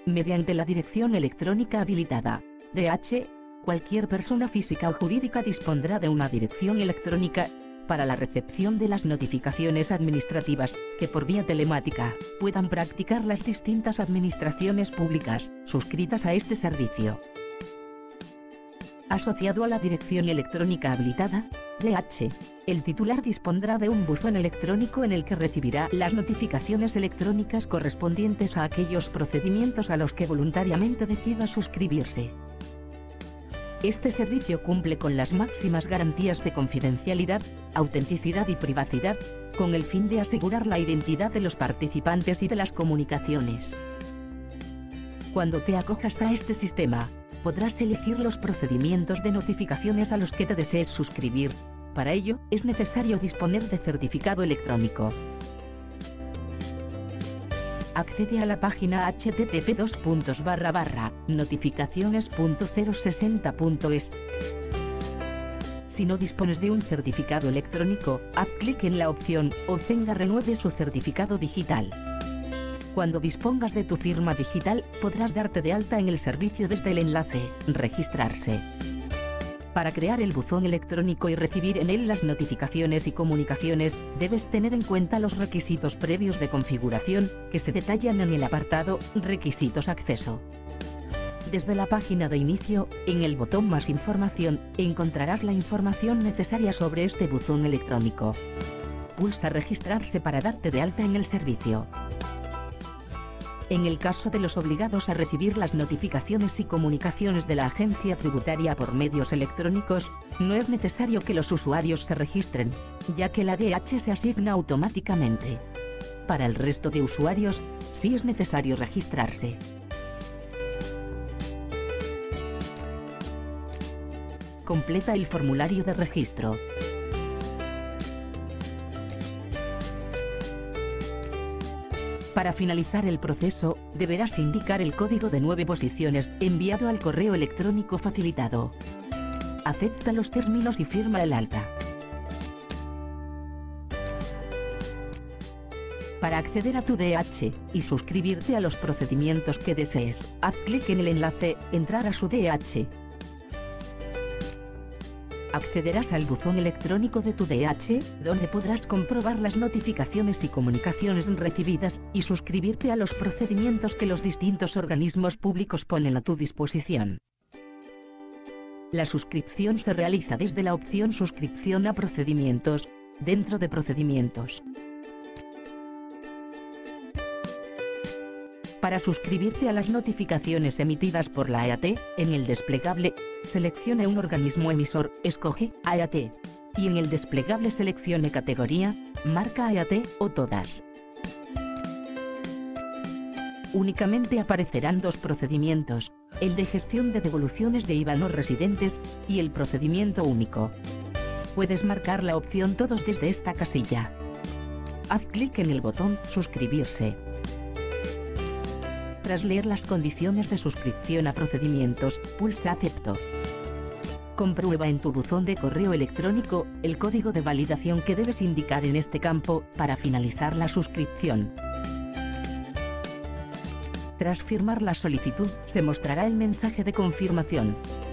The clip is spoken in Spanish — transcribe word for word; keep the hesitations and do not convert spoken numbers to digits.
mediante la dirección electrónica habilitada, D H, cualquier persona física o jurídica dispondrá de una dirección electrónica para la recepción de las notificaciones administrativas, que por vía telemática puedan practicar las distintas administraciones públicas suscritas a este servicio. Asociado a la dirección electrónica habilitada, D H, el titular dispondrá de un buzón electrónico en el que recibirá las notificaciones electrónicas correspondientes a aquellos procedimientos a los que voluntariamente decida suscribirse. Este servicio cumple con las máximas garantías de confidencialidad, autenticidad y privacidad, con el fin de asegurar la identidad de los participantes y de las comunicaciones. Cuando te acojas a este sistema, podrás elegir los procedimientos de notificaciones a los que te desees suscribir. Para ello, es necesario disponer de certificado electrónico. Accede a la página h t t p dos puntos barra barra notificaciones punto cero sesenta punto es. Si no dispones de un certificado electrónico, haz clic en la opción Obtenga renueve su certificado digital. Cuando dispongas de tu firma digital, podrás darte de alta en el servicio desde el enlace Registrarse. Para crear el buzón electrónico y recibir en él las notificaciones y comunicaciones, debes tener en cuenta los requisitos previos de configuración, que se detallan en el apartado Requisitos Acceso. Desde la página de inicio, en el botón Más información, encontrarás la información necesaria sobre este buzón electrónico. Pulsa Registrarse para darte de alta en el servicio. En el caso de los obligados a recibir las notificaciones y comunicaciones de la agencia tributaria por medios electrónicos, no es necesario que los usuarios se registren, ya que la D H se asigna automáticamente. Para el resto de usuarios, sí es necesario registrarse. Completa el formulario de registro. Para finalizar el proceso, deberás indicar el código de nueve posiciones enviado al correo electrónico facilitado. Acepta los términos y firma el alta. Para acceder a tu D H y suscribirte a los procedimientos que desees, haz clic en el enlace Entrar a su D H. Accederás al buzón electrónico de tu D H, donde podrás comprobar las notificaciones y comunicaciones recibidas, y suscribirte a los procedimientos que los distintos organismos públicos ponen a tu disposición. La suscripción se realiza desde la opción Suscripción a procedimientos, dentro de Procedimientos. Para suscribirte a las notificaciones emitidas por la E A T, en el desplegable, seleccione un organismo emisor, escoge E A T. Y en el desplegable seleccione categoría, marca E A T o todas. Únicamente aparecerán dos procedimientos, el de gestión de devoluciones de I V A no residentes, y el procedimiento único. Puedes marcar la opción Todos desde esta casilla. Haz clic en el botón Suscribirse. Tras leer las condiciones de suscripción a procedimientos, pulsa Acepto. Comprueba en tu buzón de correo electrónico el código de validación que debes indicar en este campo para finalizar la suscripción. Tras firmar la solicitud, se mostrará el mensaje de confirmación.